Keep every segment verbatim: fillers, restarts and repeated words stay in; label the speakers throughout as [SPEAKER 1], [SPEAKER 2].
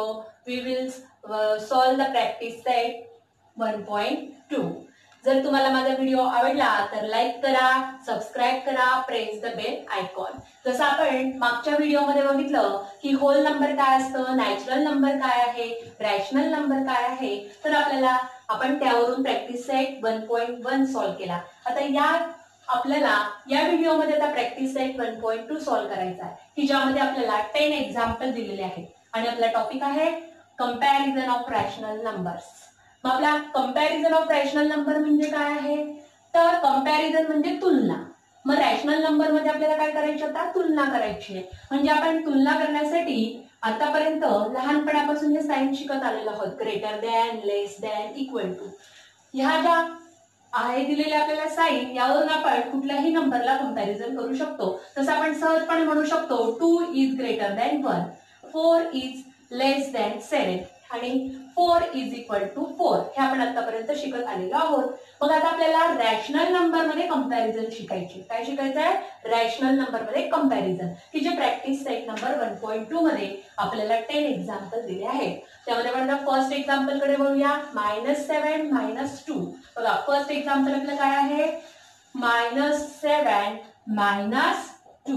[SPEAKER 1] we will uh, solve the practice set one point two. जर तुम्हाला माझा video आवडला तर लाईक करा, सबस्क्राइब करा, प्रेस द बेल आयकॉन. जसं आपण मागच्या व्हिडिओमध्ये बघितलं की होल नंबर काय असतं, नॅचरल नंबर काय आहे, रॅशनल नंबर काय आहे, तर आपल्याला आपण त्यावरून practice set one point one solve केला. आता या आपल्याला या व्हिडिओमध्ये आता practice set one point two solve करायचा आहे की ज्यामध्ये आपल्याला टेन एक्झाम्पल दिलेले आहेत आणि आपला टॉपिक आहे कंपॅरिझन ऑफ रॅशनल नंबर्स. मग आपला कंपॅरिझन ऑफ रॅशनल नंबर म्हणजे काय आहे, तर कंपॅरिझन म्हणजे तुलना. मग रॅशनल नंबर मध्ये आपल्याला काय करायची, आता तुलना करायची आहे. म्हणजे आपण तुलना करण्यासाठी आतापर्यंत लहानपणापासून हे साइन शिकत आलेलो आहोत, greater than, less than, equal to. ह्या ज्या आहे दिलेले आपल्याला साइन, यावरून आपण कुठल्याही नंबरला कंपॅरिझन करू शकतो. तसं आपण सहजपणे म्हणू शकतो two is greater than one, four is less than seven आणि four is equal to four. हे आपण आतापर्यंत शिकत आलेलो आहोत. मग आता आपल्याला रॅशनल नंबर मध्ये कंपॅरिझन शिकायचे. काय शिकायचं आहे, रॅशनल नंबर मध्ये कंपॅरिझन, की जे practice set number one point two मध्ये आपल्याला टेन एक्झाम्पल दिले आहेत. त्यामध्ये आपण फर्स्ट एक्झाम्पल कडे बघूया. Minus seven minus two. बघा फर्स्ट एक्झाम्पल आपलं काय आहे, मायनस सेव्हन मायनस टू.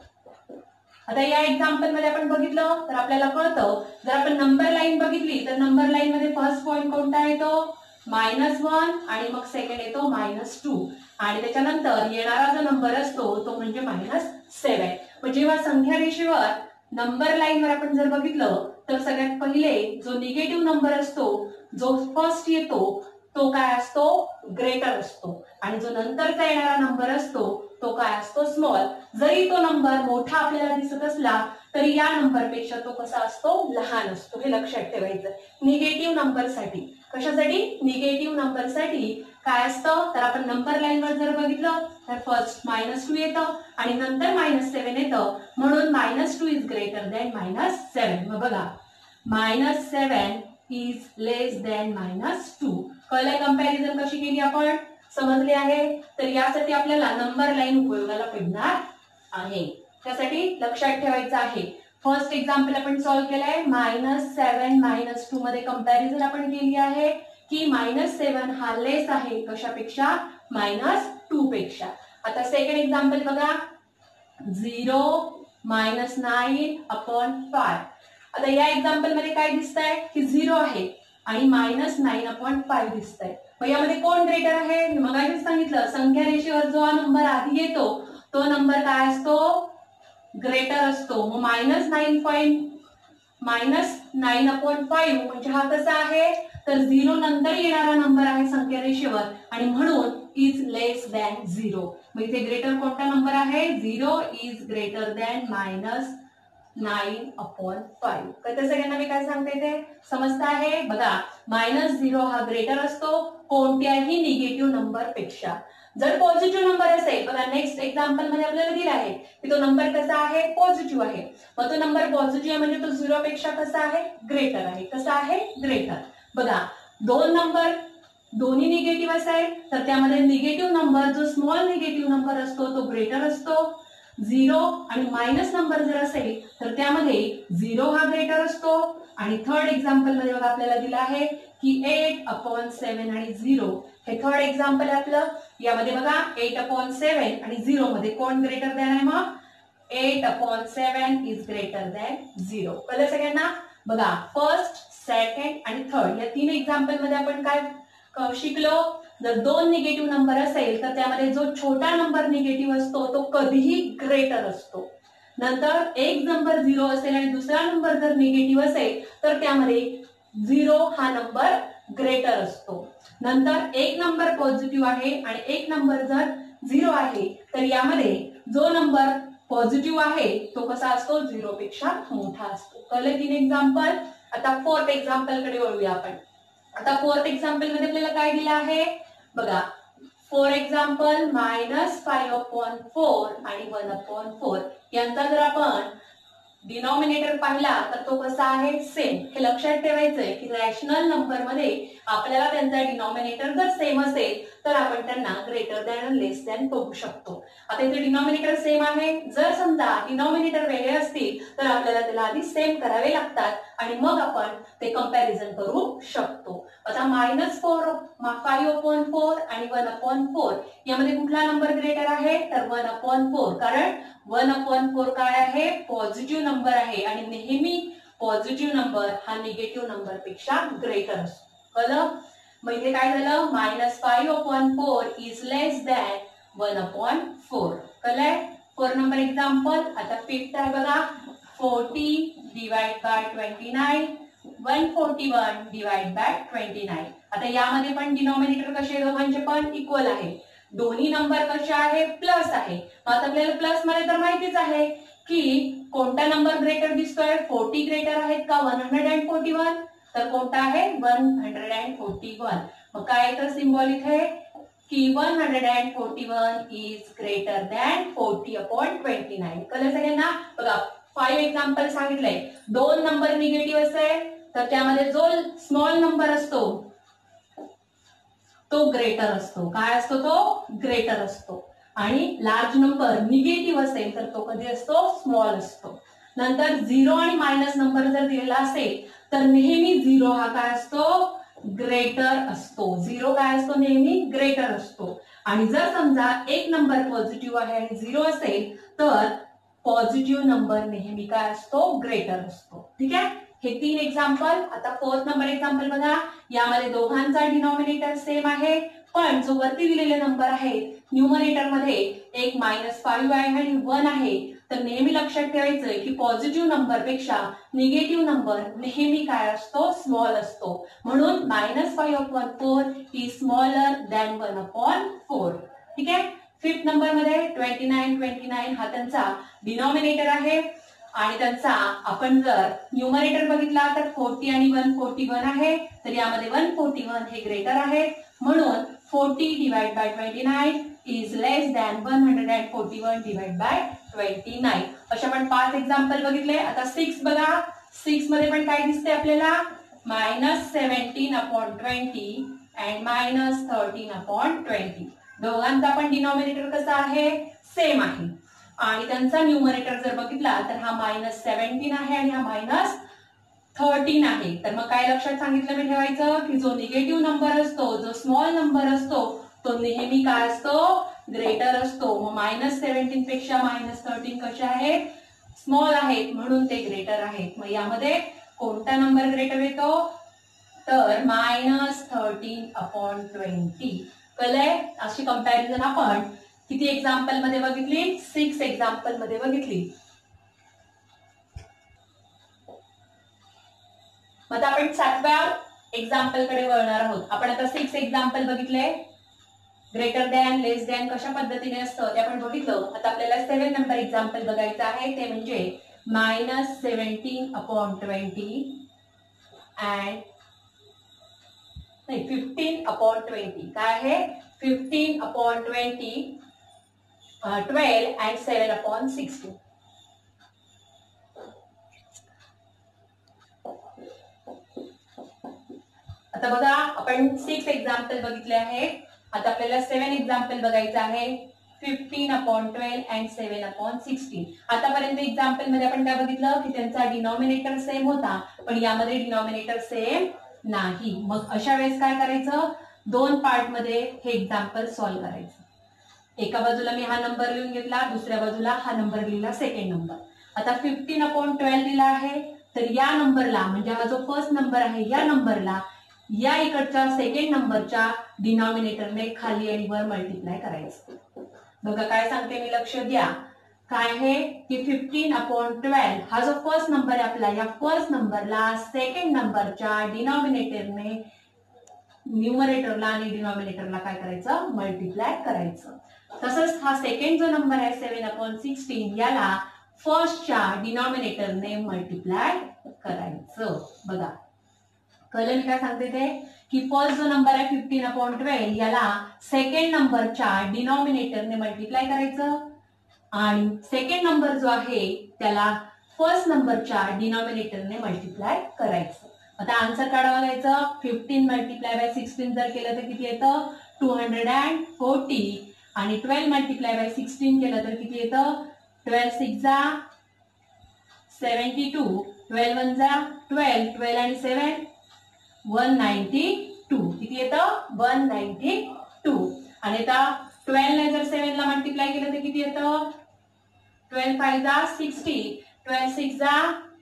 [SPEAKER 1] आता या एक्झाम्पल मध्ये आपण बघितलं तर आपल्याला कळतं, जर आपण नंबर लाईन बघितली तर नंबर लाईन मध्ये फर्स्ट पॉइंट कोणता येतो, मायनस वन, आणि मग सेकंड येतो मायनस टू, आणि त्याच्यानंतर येणारा जो नंबर असतो तो म्हणजे मायनस सेव्हन. मग जेव्हा संख्या रेषेवर नंबर लाईन वर आपण जर बघितलं तर सगळ्यात पहिले जो निगेटिव्ह नंबर असतो, जो फर्स्ट येतो तो काय असतो, ग्रेटर असतो, आणि जो नंतरचा येणारा नंबर असतो तो काय असतो, स्मॉल. जरी तो नंबर मोठा आपल्याला दिसत असला तरी या नंबरपेक्षा तो कसा असतो, लहान असतो. हे लक्षात ठेवायचं निगेटिव्ह नंबर साठी. कशासाठी, निगेटिव्ह नंबर साठी काय असतं, तर आपण नंबर लाईन वर जर बघितलं तर फर्स्ट मायनस टू येतं आणि नंतर मायनस सेव्हन येतं, म्हणून minus two is greater than minus seven. मग बघा minus seven is less than minus two. कळलंय कंपॅरिझन कशी केली आपण, समजले आहे. तर यासाठी आपल्याला नंबर लाईन उपयोगाला पडणार आहे. त्यासाठी लक्षात ठेवायचं आहे. फर्स्ट एक्झाम्पल आपण सॉल्व्ह केलंय, मायनस सेव्हन मायनस टू मध्ये कंपॅरिझन आपण केली आहे की मायनस सेव्हन हा लेस आहे कशापेक्षा, मायनस टू पेक्षा. आता सेकंड एक्झाम्पल बघा, zero minus nine upon five. आता या एक्झाम्पल मध्ये काय दिसतंय की झिरो आहे आणि मायनस नाईन अपॉन फाय दिसतंय. मग यामध्ये कोण ग्रेटर आहे, मग आधीच सांगितलं संख्या रेषेवर जो हा नंबर आधी येतो तो नंबर काय असतो, ग्रेटर असतो. मग minus nine point minus nine upon five म्हणजे हा कसा आहे, तर झिरो नंतर येणारा नंबर आहे संख्या रेषेवर आणि म्हणून इज लेस दॅन झिरो. मग इथे ग्रेटर कोणता नंबर आहे, zero is greater than minus nine upon five. तर सगळ्यांना मी काय सांगते ते समजतं आहे. बघा मायनस झिरो हा ग्रेटर असतो कोणत्याही निगेटिव्ह नंबर पेक्षा. जर पॉझिटिव्ह नंबर असेल, बघा नेक्स्ट एक्झाम्पल मध्ये आपल्याला दिला आहे की तो नंबर कसा आहे, पॉझिटिव्ह आहे. मग तो नंबर पॉझिटिव्ह आहे म्हणजे तो झिरो पेक्षा कसा आहे, ग्रेटर आहे. कसा आहे, ग्रेटर. बघा दोन नंबर दोन्ही निगेटिव्ह असेल तर त्यामध्ये निगेटिव्ह नंबर जो स्मॉल निगेटिव्ह नंबर असतो तो ग्रेटर असतो. झिरो आणि मायनस नंबर जर असेल तर त्यामध्ये झिरो हा ग्रेटर असतो. आणि थर्ड एक्झाम्पल मध्ये बघा आपल्याला दिला आहे की एट अपॉन सेव्हन आणि झिरो. हे थर्ड एक्झाम्पल आहे आपलं. यामध्ये बघा एट अपॉन सेव्हन आणि झिरो मध्ये कोण ग्रेटर दॅन आहे, मग eight upon seven is greater than zero. कळलं सगळ्यांना. बघा फर्स्ट, सेकंड आणि थर्ड या तीन एक्झाम्पल मध्ये आपण काय शिकलो, जर दोन निगेटिव्ह नंबर असेल तर त्यामध्ये जो छोटा नंबर निगेटिव्ह असतो तो कधीही ग्रेटर असतो. नंतर एक नंबर झिरो असेल आणि दुसरा नंबर जर निगेटिव्ह असेल तर त्यामध्ये झिरो हा नंबर ग्रेटर असतो. नंतर एक नंबर पॉझिटिव्ह आहे आणि एक नंबर जर झिरो आहे तर यामध्ये जो नंबर पॉझिटिव्ह आहे तो कसा असतो, झिरो पेक्षा मोठा असतो. कळले तीन एक्झाम्पल. आता फोर्थ एक्झाम्पल कडे वळूया आपण. आता फोर्थ एक्झाम्पल मध्ये आपल्याला काय दिलं आहे, बघा four example minus five upon four आणि वन अपॉन फोर. यांचा जर आपण डिनॉमिनेटर पाहिला तर तो कसा आहे, सेम. हे लक्षात ठेवायचंय की रॅशनल नंबर मध्ये आपल्याला त्यांचा डिनॉमिनेटर जर सेम असेल तर आपण त्यांना ग्रेटर दॅन आणि लेस दॅन बघू शकतो. आता इथे डिनॉमिनेटर सेम आहे, जर समजा डिनॉमिनेटर वेगळे असतील तर आपल्याला त्याला आधी सेम करावे लागतात आणि मग आपण ते कंपॅरिझन करू शकतो. आता minus four five upon four आणि वन अपॉन फोर यामध्ये कुठला नंबर ग्रेटर आहे तर वन अपॉन फोर, कारण वन अपॉन फोर काय आहे पॉझिटिव्ह नंबर आहे आणि नेहमी पॉझिटिव्ह नंबर हा निगेटिव्ह नंबर पेक्षा ग्रेटर असतो. कळलं? मग इथे काय झालं minus five upon four is less than one upon four. कळलंय? Four number example. आता फिफ्थ आहे बघा forty divide by twenty nine one forty one divide by twenty nine. आता यामध्ये पण डिनॉमिनेटर कसे दोघांचे पण इक्वल आहे, दोन्ही नंबर कसे आहे प्लस आहे. मग आता आपल्याला प्लस मध्ये तर माहितीच आहे की कोणता नंबर ग्रेटर दिसतोय, फोर्टी ग्रेटर आहेत का one hundred and forty one, तर कोणता आहे one hundred and forty one. मग काय येतं सिम्बॉल इथे की one hundred and forty one is greater than forty upon twenty nine. कळलं सगळ्यांना? बघा फाईव्ह एक्झाम्पल सांगितलंय, दोन नंबर निगेटिव्ह असेल तर त्यामध्ये जो स्मॉल नंबर असतो तो ग्रेटर असतो. काय असतो तो ग्रेटर असतो. आणि लार्ज नंबर निगेटिव्ह असेल तर तो कधी असतो स्मॉल असतो. नंतर झिरो आणि मायनस नंबर जर दिलेला असेल तर नेहमी झिरो हा काय असतो ग्रेटर असतो. झिरो काय असतो नेहमी ग्रेटर असतो. आणि जर समजा एक नंबर पॉझिटिव्ह आहे आणि झिरो असेल तर पॉझिटिव्ह नंबर नेहमी काय असतो ग्रेटर असतो. ठीक आहे? हे तीन एक्झाम्पल. आता फोर्थ नंबर एक्झाम्पल बघा, यामध्ये दोघांचा डिनॉमिनेटर सेम आहे पण जो वरती दिलेले नंबर आहेत न्यूमरेटर मध्ये एक मायनस फाईव्ह आहे आणि वन आहे, तर नेहमी लक्षात ठेवायचं की पॉझिटिव्ह नंबर पेक्षा निगेटिव्ह नंबर नेहमी काय असतो स्मॉल असतो. म्हणून minus five upon four is smaller than one upon four. ठीक आहे? फिफ्थ नंबर मध्ये ट्वेंटी नाईन ट्वेंटी नाईन हा त्यांचा डिनॉमिनेटर आहे आणि त्यांचा आपण जर न्यूमरेटर बघितला तर फोर्टी आणि वन फोर्टी वन आहे, तर यामध्ये वन फोर्टी वन हे ग्रेटर आहे. म्हणून forty divide by twenty nine is less than one hundred and forty one divide by twenty nine. अशा आपण पाच एक्झाम्पल बघितले. आता सिक्स बघा, सिक्स मध्ये पण काय दिसते आपल्याला minus seventeen upon twenty and minus thirteen upon twenty. दोघांचा पण डिनॉमिनेटर कसा आहे सेम आहे आणि त्यांचा न्यूमरेटर जर बघितला तर हा मायनस सेव्हन्टीन आहे आणि हा मायनस थर्टीन आहे. तर मग काय लक्षात सांगितलं मी ठेवायचं की जो निगेटिव्ह नंबर असतो, जो स्मॉल नंबर असतो तो नेहमी काय असतो ग्रेटर असतो. मग मायनस सेव्हन्टीन पेक्षा मायनस थर्टीन कसे आहेत स्मॉल आहेत म्हणून ते ग्रेटर आहेत. मग यामध्ये कोणता नंबर ग्रेटर येतो तर मायनस थर्टीन अपॉन ट्वेंटी. कळलंय? अशी कंपॅरिझन आपण किती एक्झाम्पल मध्ये बघितली सिक्स एक्झाम्पल मध्ये बघितली. मग आपण सातव्या एक्झाम्पल कडे वळणार आहोत. आपण आता सिक्स एक्झाम्पल बघितले, ग्रेटर दॅन लेस दॅन कशा पद्धतीने असतं ते आपण बघितलं. आता आपल्याला सेव्हन नंबर एक्झाम्पल बघायचं आहे, ते म्हणजे minus seventeen upon twenty and नाही फिफ्टीन अपॉन ट्वेंटी. काय आहे fifteen upon twenty twelve and seven upon sixteen. आता बघा आपण सिक्स एक्झाम्पल बघितले आहे. आता आपल्याला सेव्हन एक्झाम्पल बघायचं आहे, fifteen upon twelve and seven upon sixteen. आतापर्यंत एक्झाम्पल मध्ये आपण काय बघितलं की त्यांचा डिनॉमिनेटर सेम होता पण यामध्ये डिनॉमिनेटर सेम नाही. मग अशा वेळेस काय करायचं, दोन पार्ट मध्ये हे एक्झाम्पल सॉल्व्ह करायचं. एका बाजूला मी हा नंबर लिहून घेतला, दुसऱ्या बाजूला हा नंबर लिहिला सेकंड नंबर. आता फिफ्टीन अपॉन ट्वेल्व दिला आहे तर या नंबरला म्हणजे हा जो फर्स्ट नंबर आहे या नंबरला या इकडच्या सेकंड नंबरच्या डिनॉमिनेटरने खाली आणि वर मल्टिप्लाय करायचं. बघा काय सांगते मी, लक्ष द्या. काय आहे की फिफ्टीन अपॉन ट्वेल्व हा जो फर्स्ट नंबर आहे आपला, या फर्स्ट नंबरला सेकंड नंबरच्या डिनॉमिनेटरने न्यूमरेटरला आणि डिनॉमिनेटरला काय करायचं मल्टिप्लाय करायचं. तसंच हा सेकंड जो नंबर आहे सेव्हन अपॉन सिक्स्टीन याला फर्स्टच्या डिनॉमिनेटरने मल्टिप्लाय करायचं. बघा कळलं मी काय सांगते ते की फर्स्ट जो नंबर आहे फिफ्टीन अपॉन ट्वेल्व याला सेकंड नंबरच्या डिनॉमिनेटरने मल्टिप्लाय करायचं आणि सेकंड नंबर जो आहे त्याला फर्स्ट नंबरच्या डिनॉमिनेटरने मल्टिप्लाय करायचं. आता आन्सर काढावं घ्यायचं. फिफ्टीन मल्टिप्लाय बाय सिक्स्टीन जर केलं तर किती येतं टू हंड्रेड अँड फोर्टी आणि ट्वेल्व मल्टिप्लाय बाय सिक्स्टीन केलं तर किती येतं ट्वेल्व सिक्स जा सेव्हन्टी टू ट्वेल्व वन जा ट्वेल्व ट्वेल्व आणि सेवन वन नाईन्टी टू किती येतं वन नाईन्टी टू आणि आता ट्वेल्व ने जर सेवन ला मल्टिप्लाय केलं तर किती येतं ट्वेल्व फाइव जा सिक्स्टी ट्वेल्व सिक्स जा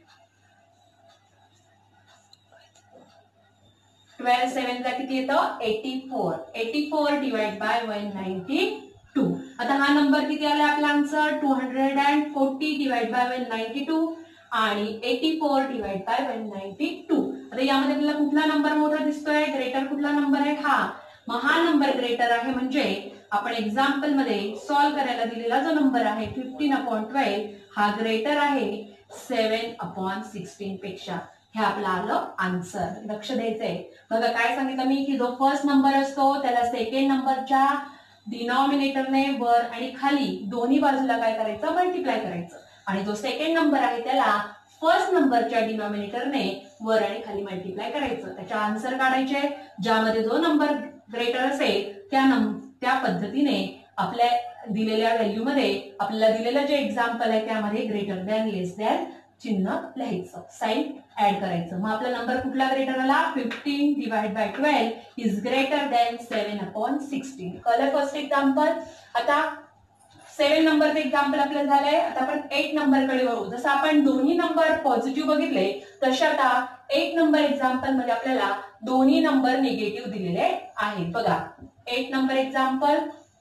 [SPEAKER 1] ट्वेल्व सेवन चा किती येतं eighty four eighty four divide by one ninety two. आता हा नंबर किती आला आपला answer two hundred and forty divide by one ninety two आणि eighty four divide by one ninety two. आता यामध्ये आपल्याला कुठला नंबर मोठा दिसतोय ग्रेटर कुठला नंबर आहे हा मग हा नंबर ग्रेटर आहे म्हणजे आपण एक्झाम्पल मध्ये सॉल्व्ह करायला दिलेला जो नंबर आहे फिफ्टीन अपॉन ट्वेल्व हा ग्रेटर आहे सेवन अपॉन सिक्स्टीन पेक्षा. हे आपलं आलं आन्सर. लक्ष द्यायचंय. बघा काय सांगितलं मी की जो फर्स्ट नंबर असतो त्याला सेकंड नंबरच्या डिनॉमिनेटरने वर आणि खाली दोन्ही बाजूला काय करायचं मल्टिप्लाय करायचं आणि जो सेकंड नंबर आहे त्याला फर्स्ट नंबरच्या डिनॉमिनेटरने वर आणि खाली मल्टिप्लाय करायचं. त्याच्या आन्सर काढायचे ज्यामध्ये जो नंबर ग्रेटर असेल त्या त्या पद्धतीने आपल्या दिलेल्या व्हॅल्यू मध्ये आपल्याला दिलेलं जे एक्झाम्पल आहे त्यामध्ये ग्रेटर दॅन लेस दॅन चिन्ह लिहायचं साइन ऍड करायचं. मग आपला नंबर कुठला ग्रेटर आला fifteen divide by twelve is greater than seven upon sixteen. कळलं फर्स्ट एक्झाम्पल. आता सेवन नंबरचं एक्झाम्पल आपलं झालंय. आता आपण एट नंबर कडे वळू. जसं आपण दोन्ही नंबर पॉझिटिव्ह बघितले तसे आता एट नंबर एक्झाम्पल मध्ये आपल्याला दोन्ही नंबर निगेटिव्ह दिलेले आहेत. बघा eight number example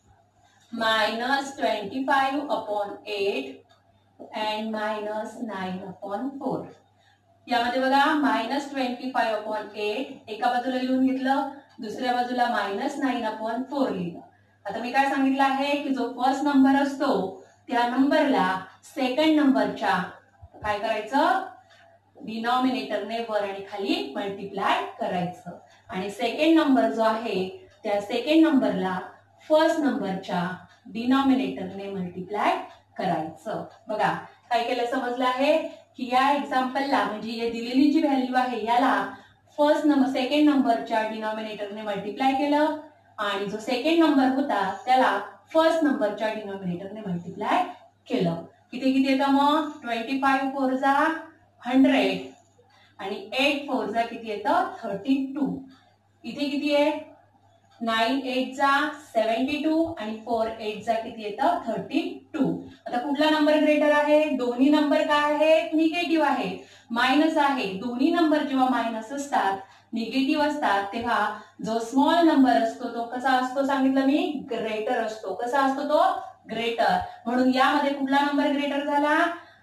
[SPEAKER 1] minus twenty five upon eight and minus nine upon four. यामध्ये बघा minus twenty five upon eight एका बाजूला लिहून घेतलं दुसऱ्या बाजूला मायनस नाईन अपॉन फोर लिहिलं. आता मी काय सांगितलं आहे की जो फर्स्ट नंबर असतो त्या नंबरला सेकंड नंबरच्या काय करायचं डिनॉमिनेटरने वर आणि खाली मल्टिप्लाय करायचं आणि सेकंड नंबर जो आहे त्या सेकंड नंबरला फर्स्ट नंबरच्या डिनॉमिनेटरने मल्टिप्लाय करायचं. बघा काय केलं समजलं आहे की या एक्झाम्पलला म्हणजे दिलेली जी व्हॅल्यू आहे याला फर्स्ट नंबर सेकंड नंबरच्या डिनॉमिनेटरने मल्टिप्लाय केलं आणि जो सेकंड नंबर होता त्याला फर्स्ट नंबरच्या डिनॉमिनेटरने मल्टिप्लाय केलं. किती किती येतं मग ट्वेंटी फाईव्ह फोर जा हंड्रेड आणि एट फोर जा किती येतं थर्टी टू. इथे किती आहे नाईन एट जा सेव्हन्टी टू आणि फोर एट जा किती येतं थर्टी टू. आता कुठला नंबर ग्रेटर आहे दोन्ही नंबर काय आहे निगेटिव्ह आहे मायनस आहे. दोन्ही नंबर जेव्हा मायनस असतात निगेटिव्ह असतात तेव्हा जो स्मॉल नंबर असतो तो कसा असतो सांगितलं मी ग्रेटर असतो. कसा असतो तो ग्रेटर. म्हणून यामध्ये कुठला नंबर ग्रेटर झाला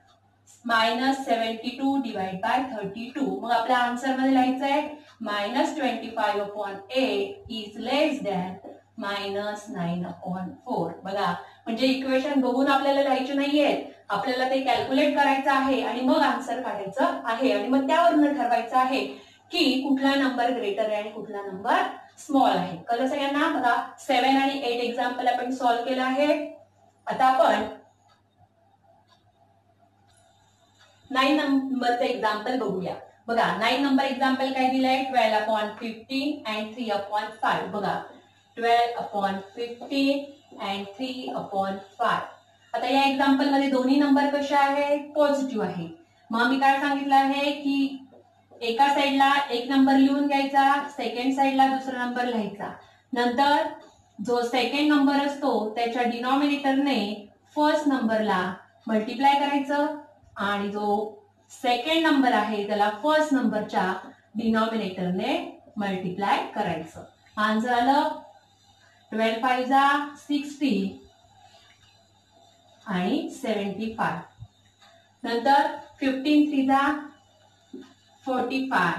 [SPEAKER 1] minus seventy two divide by thirty two. मग आपल्या आन्सर मध्ये लिहायचं आहे minus twenty five upon eight is less than minus nine upon four. बघा म्हणजे इक्वेशन बघून आपल्याला लिहायचे नाहीये आपल्याला ते कॅल्क्युलेट करायचं आहे आणि मग आन्सर काढायचं आहे आणि मग त्यावरून ठरवायचं आहे की कुठला नंबर ग्रेटर आहे आणि कुठला नंबर स्मॉल आहे. कळलं सगळ्यांना. बघा सेव्हन आणि एट एक्झाम्पल आपण सॉल्व्ह केलं आहे. आता आपण नाईन नंबरचं एक्झाम्पल बघूया. बघा नाईन नंबर एक्झाम्पल काय दिलंय twelve upon fifteen and three upon five. बघा twelve upon fifteen and three upon five. आता या एक्झाम्पल मध्ये दोन्ही नंबर कसे आहेत पॉझिटिव्ह आहे. मग मी काय सांगितलं आहे की एका साइडला एक नंबर लिहून घ्यायचा सेकंड साइडला दुसरा नंबर लिहायचा. नंतर जो सेकंड नंबर असतो त्याच्या डिनॉमिनेटरने फर्स्ट नंबरला मल्टिप्लाय करायचं आणि जो सेकंड नंबर आहे त्याला फर्स्ट नंबरच्या डिनॉमिनेटरने मल्टिप्लाय करायचं. आन्सर आलं ट्वेल्व फाईव्ह जा सिक्स्टी आणि सेव्हन्टी फाय. नंतर फिफ्टीन थ्री जा फोर्टी फाय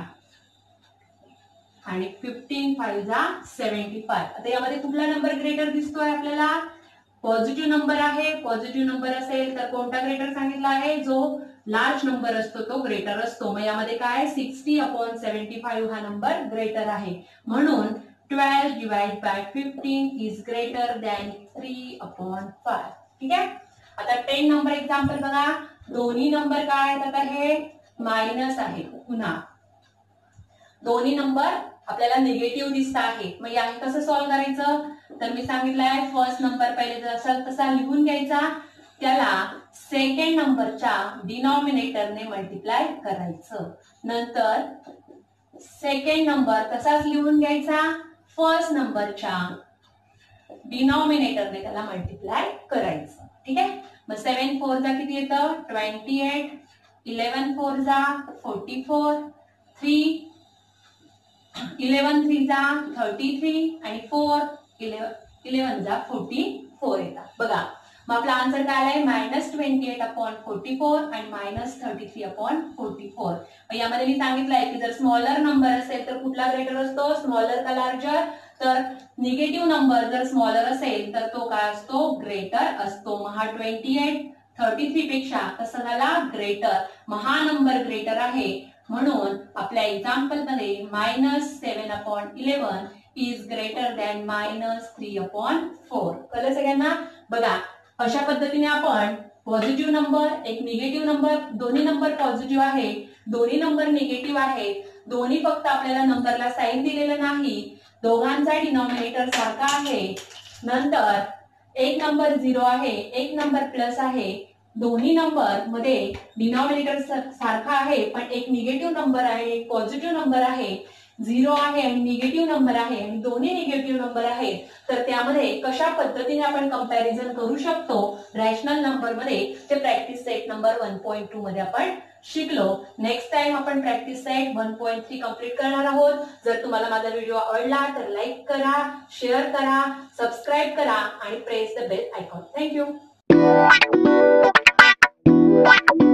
[SPEAKER 1] आणि फिफ्टीन फाईव्ह जा सेव्हन्टी फाय. आता यामध्ये कुठला नंबर ग्रेटर दिसतोय आपल्याला पॉझिटिव्ह नंबर आहे. पॉझिटिव्ह नंबर असेल तर कोणता ग्रेटर सांगितला आहे जो लार्ज नंबर असतो तो ग्रेटर असतो. मग यामध्ये काय सिक्स्टी अपॉन सेव्हन्टी फाईव्ह हा नंबर ग्रेटर आहे म्हणून twelve divide by fifteen is greater than three upon five. ठीक आहे. आता टेन नंबर एक्झाम्पल बघा दोन्ही नंबर काय आहेत आता हे मायनस आहे पुन्हा दोन्ही नंबर आपल्याला निगेटिव्ह दिसत आहे. मग या कसं सॉल्व्ह करायचं तर मी सांगितलंय फर्स्ट नंबर पहिले जसा तसा लिहून घ्यायचा, त्याला सेकंड नंबरच्या डिनॉमिनेटरने मल्टिप्लाय करायचं. नंतर सेकंड नंबर तसाच लिहून घ्यायचा, फर्स्ट नंबरच्या डिनॉमिनेटरने त्याला मल्टिप्लाय करायचं. ठीक आहे. मग सेवन फोर जा किती येतं ट्वेंटी एट, इलेवन फोर जा forty four, three eleven three जा थर्टी थ्री आणि फोर इलेवन इलेवन जा फोर्टी फोर येतात. बघा मग आपला आन्सर काय आलाय minus twenty eight upon forty four आणि minus thirty three upon forty four. यामध्ये मी सांगितलंय की जर स्मॉलर नंबर असेल तर कुठला ग्रेटर असतो, स्मॉलर का लार्जर. तर निगेटिव्ह नंबर जर स्मॉलर असेल तर तो काय असतो ग्रेटर असतो. मग हा ट्वेंटी एट थर्टी थ्री पेक्षा कसं झाला ग्रेटर. मग हा नंबर ग्रेटर आहे म्हणून आपल्या एक्झाम्पल मध्ये minus seven upon eleven is greater than minus three upon four. कळलं सगळ्यांना. बघा अशा पद्धतीने आपण पॉझिटिव्ह नंबर, एक निगेटिव्ह नंबर, दोन्ही नंबर पॉझिटिव्ह आहे, दोन्ही नंबर निगेटिव्ह आहे, दोन्ही फक्त आपल्याला नंबरला साईन दिलेलं नाही, दोघांचा डिनॉमिनेटर सारखा आहे, नंतर एक नंबर झिरो आहे, एक नंबर प्लस आहे, दोन्ही नंबर मध्ये डिनॉमिनेटर सारखा आहे पण एक निगेटिव्ह नंबर आहे एक पॉझिटिव्ह नंबर आहे, झिरो आहे आणि निगेटिव्ह नंबर आहे आणि दोन्ही निगेटिव्ह नंबर आहेत. तर त्यामध्ये कशा पद्धतीने आपण कंपॅरिझन करू शकतो रॅशनल नंबर मध्ये ते practice set number one point two मध्ये आपण शिकलो. नेक्स्ट टाइम आपण practice set one point three complete करणार आहोत. जर तुम्हाला माझा व्हिडिओ आवडला तर लाईक करा, शेअर करा, सबस्क्राईब करा आणि press the bell icon. Thank you.